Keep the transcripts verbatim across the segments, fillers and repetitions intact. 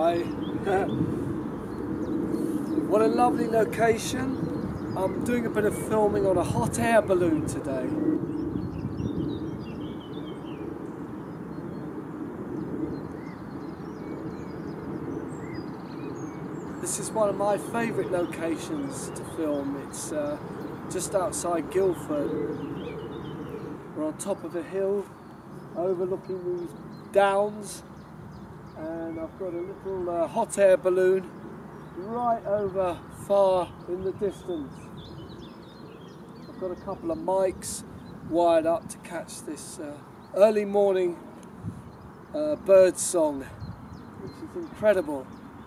Hi. What a lovely location. I'm doing a bit of filming on a hot air balloon today. This is one of my favourite locations to film. It's uh, just outside Guildford. We're on top of a hill overlooking these downs, and I've got a little uh, hot air balloon right over far in the distance. I've got a couple of mics wired up to catch this uh, early morning uh, bird song, which is incredible.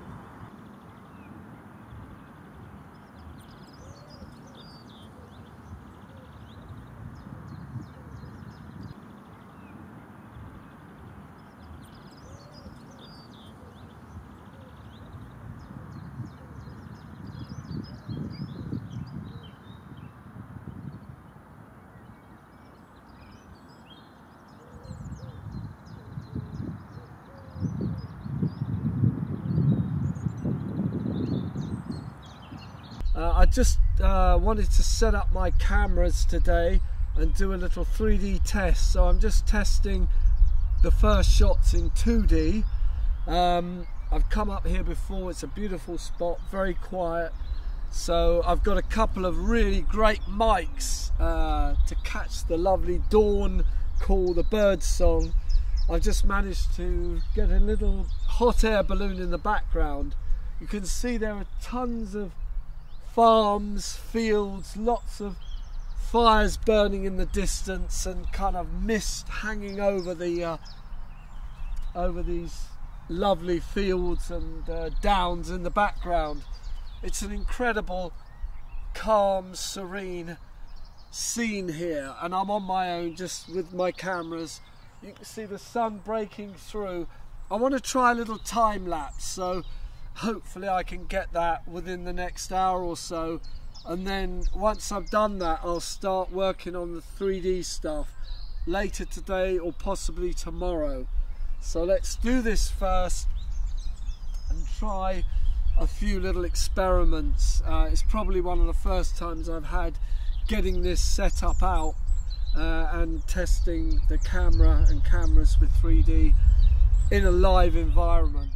Uh, I just uh, wanted to set up my cameras today and do a little three D test. So I'm just testing the first shots in two D. Um, I've come up here before, it's a beautiful spot, very quiet. So I've got a couple of really great mics uh, to catch the lovely dawn call, the bird song. I've just managed to get a little hot air balloon in the background. You can see there are tons of farms, fields, lots of fires burning in the distance, and kind of mist hanging over the uh, over these lovely fields and uh, downs in the background. It's an incredible, calm, serene scene here, and I'm on my own just with my cameras. You can see the sun breaking through. I want to try a little time lapse, so hopefully I can get that within the next hour or so, and then once I've done that I'll start working on the three D stuff later today or possibly tomorrow. So let's do this first and try a few little experiments. Uh, it's probably one of the first times I've had getting this set up out uh, and testing the camera and cameras with three D in a live environment.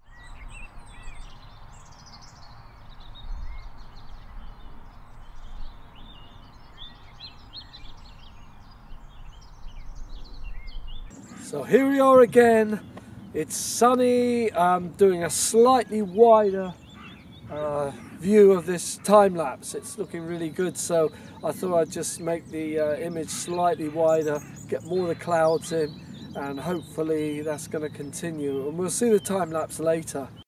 So here we are again. It's sunny. I'm doing a slightly wider uh, view of this time lapse. It's looking really good, so I thought I'd just make the uh, image slightly wider, get more of the clouds in, and hopefully that's going to continue. And we'll see the time lapse later.